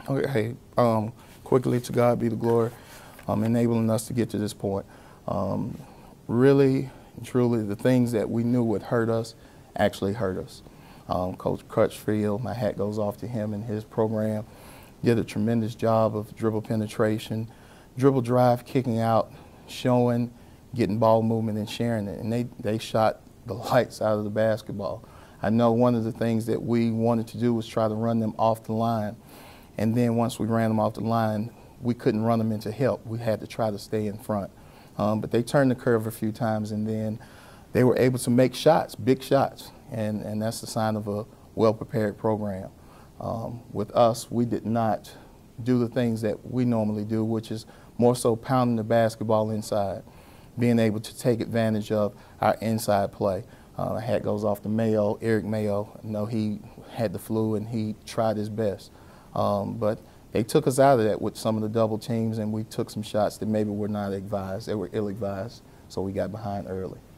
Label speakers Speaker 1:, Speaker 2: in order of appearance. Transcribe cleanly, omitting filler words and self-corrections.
Speaker 1: Okay, quickly, to God be the glory, enabling us to get to this point. Really, truly, the things that we knew would hurt us actually hurt us. Coach Crutchfield, my hat goes off to him and his program, did a tremendous job of dribble penetration, dribble drive, kicking out, showing, getting ball movement and sharing it. And they shot the lights out of the basketball. I know one of the things that we wanted to do was try to run them off the line. And then once we ran them off the line, we couldn't run them into help. We had to try to stay in front. But they turned the curve a few times, and then they were able to make shots, big shots. And that's the sign of a well-prepared program. With us, we did not do the things that we normally do, which is more so pounding the basketball inside, being able to take advantage of our inside play. Hat goes off to Mayo, Eric Mayo. I know he had the flu and he tried his best. But they took us out of that with some of the double teams, and we took some shots that maybe were not advised. They were ill-advised, so we got behind early.